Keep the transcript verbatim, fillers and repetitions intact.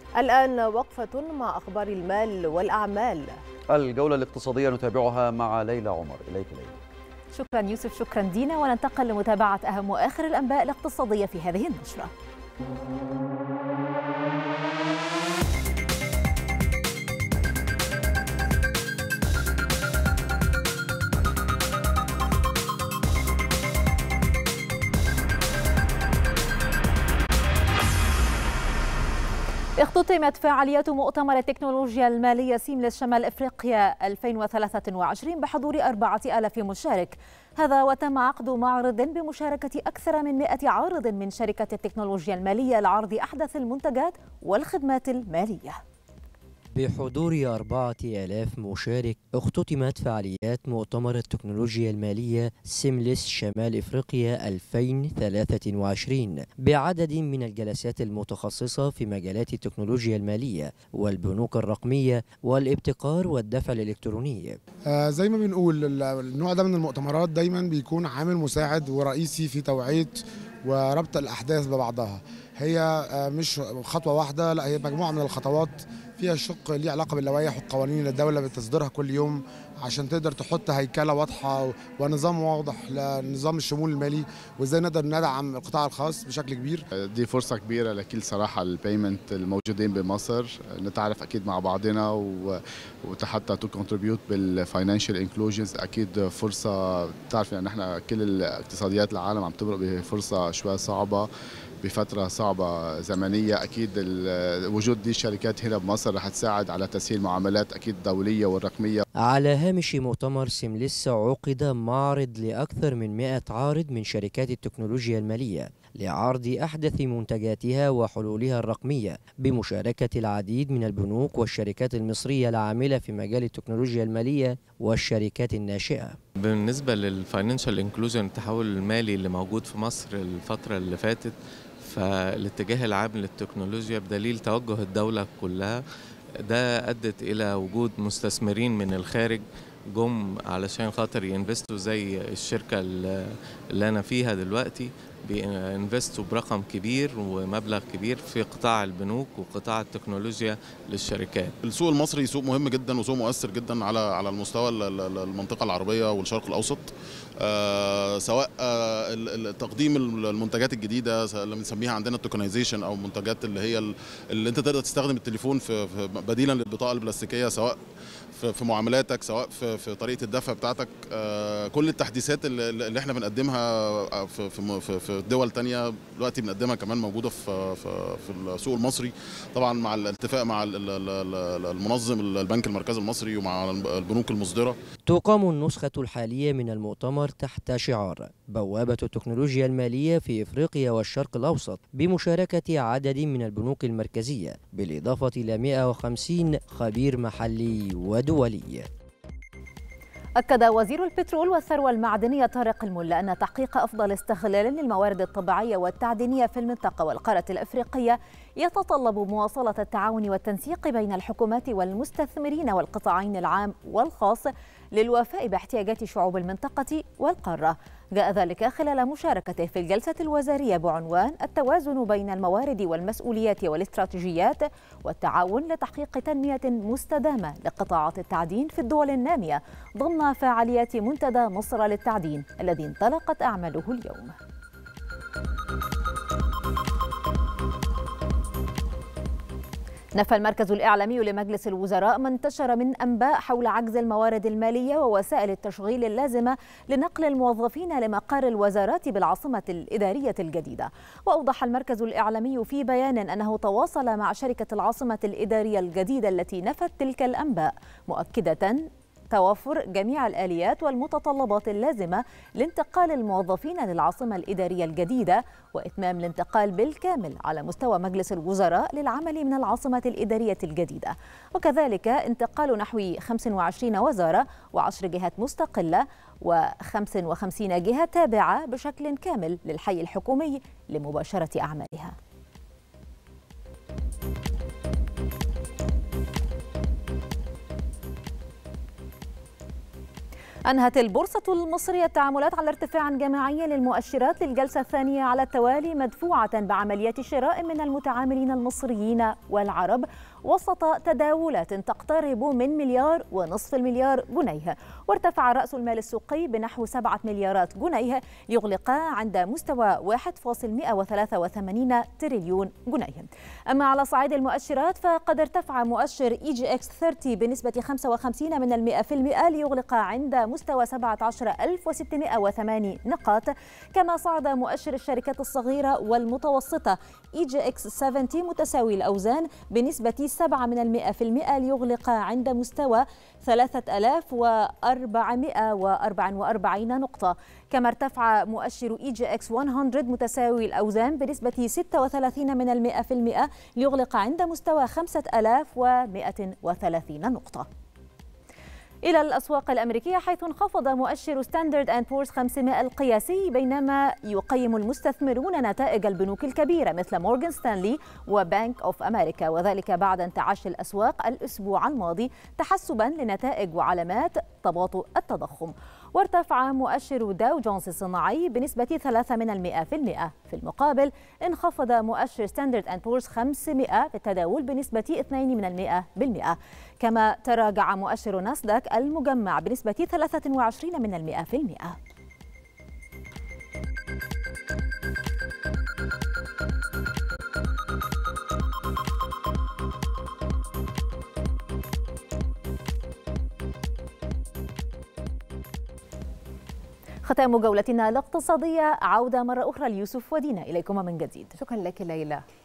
الآن وقفة مع أخبار المال والأعمال. الجولة الاقتصادية نتابعها مع ليلى عمر. إليك ليلى. شكرا يوسف، شكرا دينا، وننتقل لمتابعة أهم وآخر الأنباء الاقتصادية في هذه النشرة. اختتمت فعاليات مؤتمر التكنولوجيا المالية سيملس شمال إفريقيا ألفين وثلاثة وعشرين بحضور أربعة آلاف مشارك. هذا وتم عقد معرض بمشاركة أكثر من مئة عارض من شركة التكنولوجيا المالية لعرض أحدث المنتجات والخدمات المالية. بحضور أربعة آلاف مشارك اختتمت فعاليات مؤتمر التكنولوجيا المالية سيملس شمال إفريقيا ألفين وثلاثة وعشرين بعدد من الجلسات المتخصصة في مجالات التكنولوجيا المالية والبنوك الرقمية والابتكار والدفع الإلكتروني. آه زي ما بنقول النوع ده من المؤتمرات دايما بيكون عامل مساعد ورئيسي في توعية وربط الأحداث ببعضها. هي مش خطوة واحدة، لا هي مجموعة من الخطوات فيها شق ليه علاقة باللوائح والقوانين اللي الدولة بتصدرها كل يوم عشان تقدر تحط هيكلة واضحة ونظام واضح لنظام الشمول المالي، وازاي نقدر ندعم القطاع الخاص بشكل كبير. دي فرصة كبيرة لكل صراحة البيمنت الموجودين بمصر، نتعرف أكيد مع بعضنا وحتى تو كونتريبيوت بالفاينانشال انكلوجنز. أكيد فرصة، بتعرف يعني احنا كل الاقتصاديات العالم عم تمرق بفرصة شوي صعبة، بفترة صعبة زمنية. أكيد وجود دي الشركات هنا بمصر رح تساعد على تسهيل معاملات أكيد الدولية والرقمية. على هامش مؤتمر سيملس عقد معرض لأكثر من مئة عارض من شركات التكنولوجيا المالية لعرض أحدث منتجاتها وحلولها الرقمية بمشاركة العديد من البنوك والشركات المصرية العاملة في مجال التكنولوجيا المالية والشركات الناشئة. بالنسبة للفاينانشال انكلوجن، التحول المالي اللي موجود في مصر الفترة اللي فاتت، فالاتجاه العام للتكنولوجيا بدليل توجه الدولة كلها ده أدت إلى وجود مستثمرين من الخارج جم علشان خاطر ينفستوا، زي الشركة اللي أنا فيها دلوقتي بينفستوا برقم كبير ومبلغ كبير في قطاع البنوك وقطاع التكنولوجيا للشركات. السوق المصري سوق مهم جدا وسوق مؤثر جدا على على المستوى المنطقة العربية والشرق الأوسط، آه سواء آه تقديم المنتجات الجديدة اللي بنسميها عندنا التوكنايزيشن، أو منتجات اللي هي اللي أنت تقدر تستخدم التليفون في بديلا للبطاقة البلاستيكية، سواء في معاملاتك سواء في في طريقه الدفع بتاعتك. آه كل التحديثات اللي احنا بنقدمها في في في دول تانية دلوقتي بنقدمها كمان موجوده في في في السوق المصري، طبعا مع الاتفاق مع المنظم البنك المركزي المصري ومع البنوك المصدره. تقام النسخه الحاليه من المؤتمر تحت شعار بوابه التكنولوجيا الماليه في افريقيا والشرق الاوسط بمشاركه عدد من البنوك المركزيه، بالاضافه الى مئة وخمسين خبير محلي ودولي. أكد وزير البترول والثروة المعدنية طارق الملا أن تحقيق أفضل استغلال للموارد الطبيعية والتعدينية في المنطقة والقارة الأفريقية يتطلب مواصلة التعاون والتنسيق بين الحكومات والمستثمرين والقطاعين العام والخاص للوفاء باحتياجات شعوب المنطقة والقارة. جاء ذلك خلال مشاركته في الجلسة الوزارية بعنوان التوازن بين الموارد والمسؤوليات والاستراتيجيات والتعاون لتحقيق تنمية مستدامة لقطاعات التعدين في الدول النامية ضمن فعاليات منتدى مصر للتعدين الذي انطلقت أعماله اليوم. نفى المركز الإعلامي لمجلس الوزراء ما انتشر من أنباء حول عجز الموارد المالية ووسائل التشغيل اللازمة لنقل الموظفين لمقار الوزارات بالعاصمة الإدارية الجديدة. وأوضح المركز الإعلامي في بيان أنه تواصل مع شركة العاصمة الإدارية الجديدة التي نفت تلك الأنباء، مؤكدة توفر جميع الآليات والمتطلبات اللازمة لانتقال الموظفين للعاصمة الإدارية الجديدة وإتمام الانتقال بالكامل على مستوى مجلس الوزراء للعمل من العاصمة الإدارية الجديدة، وكذلك انتقال نحو خمس وعشرين وزارة وعشر جهات مستقلة وخمس وخمسين جهة تابعة بشكل كامل للحي الحكومي لمباشرة أعمالها. أنهت البورصة المصرية التعاملات على ارتفاع جماعي للمؤشرات للجلسة الثانية على التوالي، مدفوعة بعمليات شراء من المتعاملين المصريين والعرب وسط تداولات تقترب من مليار ونصف المليار جنيه. وارتفع رأس المال السوقي بنحو سبعة مليارات جنيه ليغلق عند مستوى واحد فاصل مئة وثلاثة وثمانين تريليون جنيه. أما على صعيد المؤشرات فقد ارتفع مؤشر إي جي إكس ثلاثين بنسبة خمسة وخمسين من المئة في المئة ليغلق عند مستوى سبعة عشر ألف وستمئة وثمانية نقاط. كما صعد مؤشر الشركات الصغيرة والمتوسطة إي جي إكس سبعين متساوي الأوزان بنسبة سبعة من المئة في المئة ليغلق عند مستوى ثلاثة آلاف وأربعمئة وأربعة وأربعين نقطة. كما ارتفع مؤشر إي جي إكس مئة متساوي الأوزان بنسبة ستة وثلاثين من المئة في المئة ليغلق عند مستوى خمسة آلاف ومئة وثلاثين نقطة. إلى الأسواق الأمريكية، حيث انخفض مؤشر ستاندرد أند بورز خمسمئة القياسي، بينما يقيم المستثمرون نتائج البنوك الكبيرة مثل مورغان ستانلي وبنك أوف أمريكا، وذلك بعد انتعاش الأسواق الأسبوع الماضي تحسبا لنتائج وعلامات تباطؤ التضخم. وارتفع مؤشر داو جونز الصناعي بنسبة ثلاثة من المئة في المئة. في المقابل انخفض مؤشر ستاندرد أند بورز خمسمئة في التداول بنسبة اثنين من المئة بالمئة. كما تراجع مؤشر ناسداك المجمع بنسبة ثلاثة وعشرين من المئة في المئة. ختام جولتنا الاقتصادية، عودة مرة أخرى ليوسف ودينا إليكم من جديد. شكرا لك ليلى.